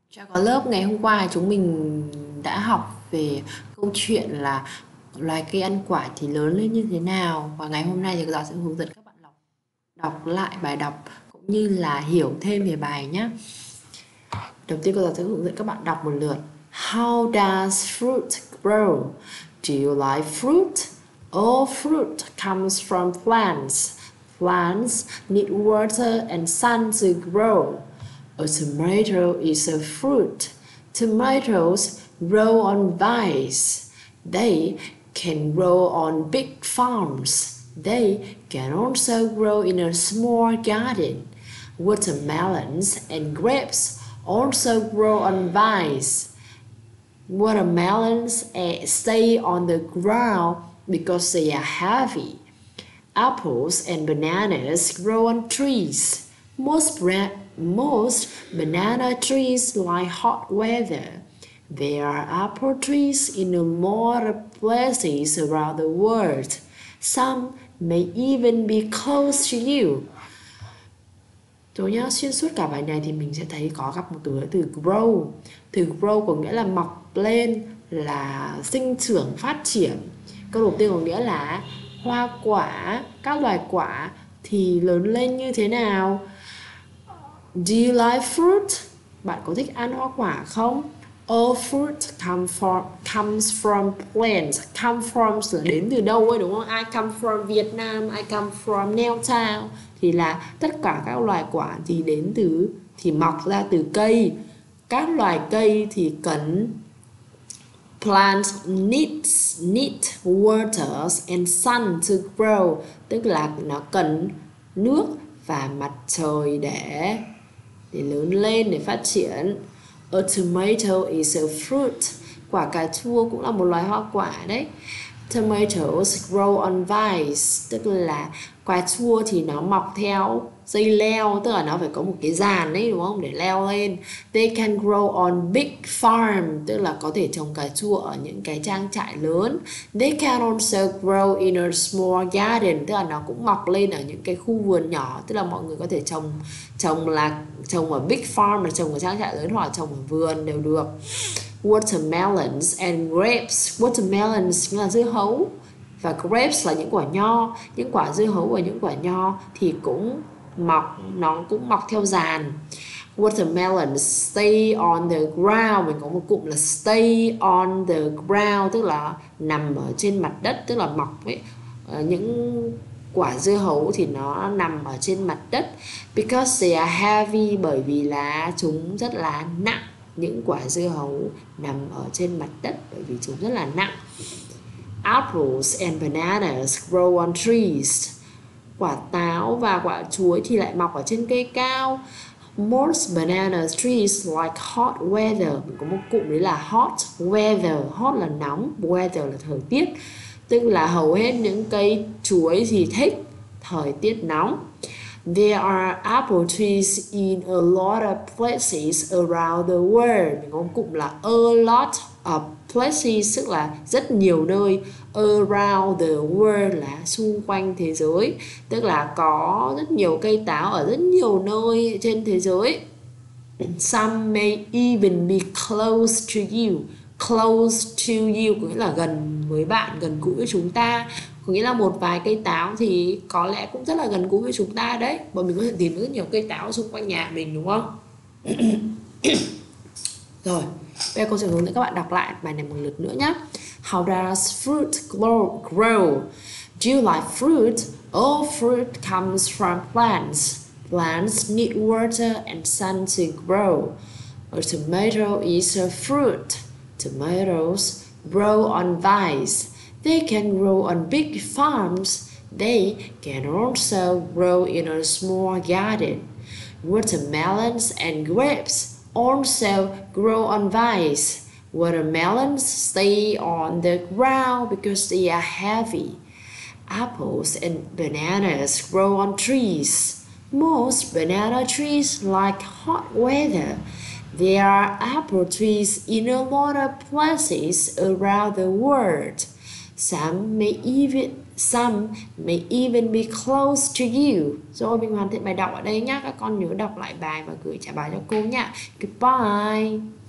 Chào có lớp, ngày hôm qua chúng mình đã học về câu chuyện là loài cây ăn quả thì lớn lên như thế nào, và ngày hôm nay thì cô giáo sẽ hướng dẫn các bạn đọc lại bài đọc cũng như là hiểu thêm về bài nhé. Đầu tiên cô giáo sẽ hướng dẫn các bạn đọc một lượt. How does fruit grow? Do you like fruit? All fruit comes from plants. Plants need water and sun to grow. A tomato is a fruit. Tomatoes grow on vines. They can grow on big farms. They can also grow in a small garden. Watermelons and grapes also grow on vines. Watermelons stay on the ground because they are heavy. Apples and bananas grow on trees. Most banana trees like hot weather. There are apple trees in a lot of places around the world. Some may even be close to you. Rồi nhá, xuyên suốt cả bài này thì mình sẽ thấy có gặp một từ grow. Từ grow có nghĩa là mọc lên, là sinh trưởng, phát triển. Câu đầu tiên có nghĩa là hoa quả, các loài quả thì lớn lên như thế nào? Do you like fruit? Bạn có thích ăn hoa quả không? All fruit comes from plants. Come from là đến từ đâu ấy, đúng không? I come from Vietnam, I come from Newtown. Thì là tất cả các loài quả thì đến từ, thì mọc ra từ cây. Các loài cây thì cần plants need water and sun to grow, tức là nó cần nước và mặt trời để lớn lên, để phát triển. A tomato is a fruit. Quả cà chua cũng là một loài hoa quả đấy. Tomatoes grow on vines, tức là quả chua thì nó mọc theo dây leo, tức là nó phải có một cái giàn đấy, đúng không, để leo lên. They can grow on big farm, tức là có thể trồng cà chua ở những cái trang trại lớn. They can also grow in a small garden, tức là nó cũng mọc lên ở những cái khu vườn nhỏ, tức là mọi người có thể trồng ở big farm, là trồng ở trang trại lớn, hoặc trồng ở vườn đều được. Watermelons and grapes. Watermelons là dưa hấu, và grapes là những quả nho. Những quả dưa hấu và những quả nho thì cũng mọc theo giàn. Watermelons stay on the ground. Mình có một cụm là stay on the ground, tức là nằm ở trên mặt đất, tức là mọc ấy. Những quả dưa hấu thì nó nằm ở trên mặt đất. Because they are heavy, bởi vì là chúng rất là nặng. Những quả dưa hấu nằm ở trên mặt đất bởi vì chúng rất là nặng. Apples and bananas grow on trees. Quả táo và quả chuối thì lại mọc ở trên cây cao. Most banana trees like hot weather. Mình có một cụm đấy là hot weather. Hot là nóng, weather là thời tiết, tức là hầu hết những cây chuối thì thích thời tiết nóng. There are apple trees in a lot of places around the world. Mình có một cụm là a lot of places, tức là rất nhiều nơi. Around the world là xung quanh thế giới, tức là có rất nhiều cây táo ở rất nhiều nơi trên thế giới. Some may even be close to you. Close to you có nghĩa là gần với bạn, gần gũi với chúng ta. Có nghĩa là một vài cây táo thì có lẽ cũng rất là gần gũi với chúng ta đấy. Bọn mình có thể tìm được rất nhiều cây táo xung quanh nhà mình, đúng không? Rồi, bây giờ cô sẽ hướng dẫn các bạn đọc lại bài này một lượt nữa nhé. How does fruit grow? Do you like fruit? All fruit comes from plants. Plants need water and sun to grow. A tomato is a fruit. Tomatoes grow on vines. They can grow on big farms. They can also grow in a small garden. Watermelons and grapes also grow on vines. Watermelons stay on the ground because they are heavy. Apples and bananas grow on trees. Most banana trees like hot weather. There are apple trees in a lot of places around the world. Some Some may even be close to you. Rồi mình hoàn thiện bài đọc ở đây nhé. Các con nhớ đọc lại bài và gửi trả bài cho cô nhé. Goodbye.